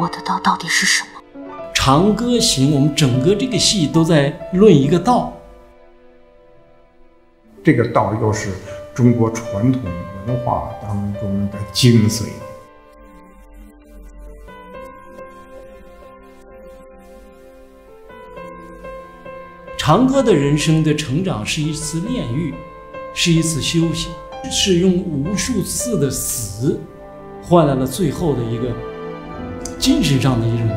我的道到底是什么？ 长歌行，我们整个这个戏都在论一个道。 这个道又是中国传统文化当中的精髓。 长歌的人生的成长是一次炼狱，是一次修行，是用无数次的死换来了最后的一个精神上的一种。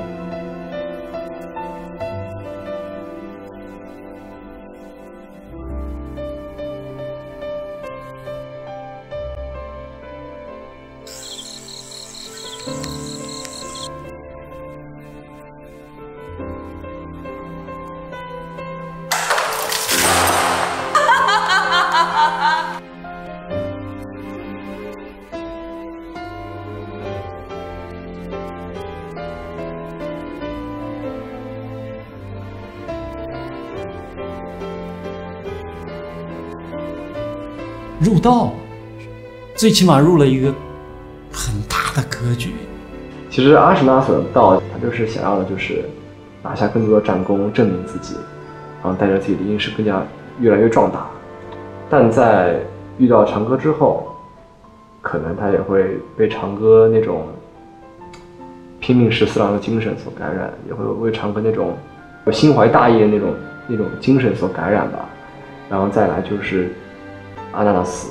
入道，最起码入了一个很大的格局。 其实阿史那索的道，他就是想要的就是拿下更多的战功，证明自己，然后带着自己的阴势更加越来越壮大。但在遇到长歌之后，可能他也会被长歌那种拼命14郎的精神所感染，也会为长歌那种心怀大义的那种精神所感染吧。然后再来就是阿娜的死，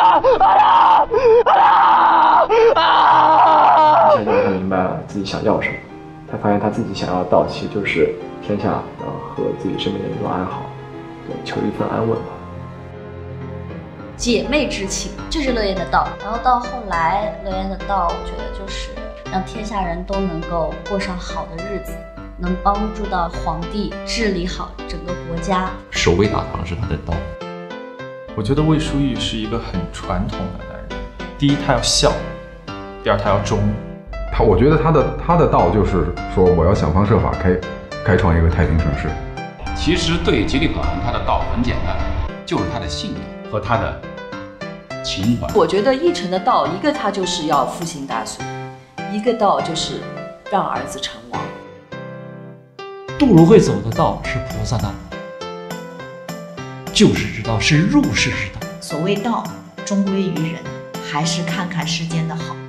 现在他明白了自己想要什么，他发现他自己想要的道其实就是天下，然后和自己身边的人都安好，求一份安稳吧。 姐妹之情，这是乐言的道。然后到后来，乐言的道，我觉得就是让天下人都能够过上好的日子，能帮助到皇帝治理好整个国家。 守卫大唐是他的道。 我觉得魏书玉是一个很传统的男人。第一，他要孝；第二，他要忠。 我觉得他的道就是说，我要想方设法开创一个太平盛世。 其实对吉利可汗他的道很简单，就是他的信念和他的情怀。 我觉得奕晨的道，一个他就是要复兴大隋，一个道就是让儿子成王。 杜如晦走的道是菩萨道，救世之道，是入世之道。 所谓道，终归于人，还是看看世间的好。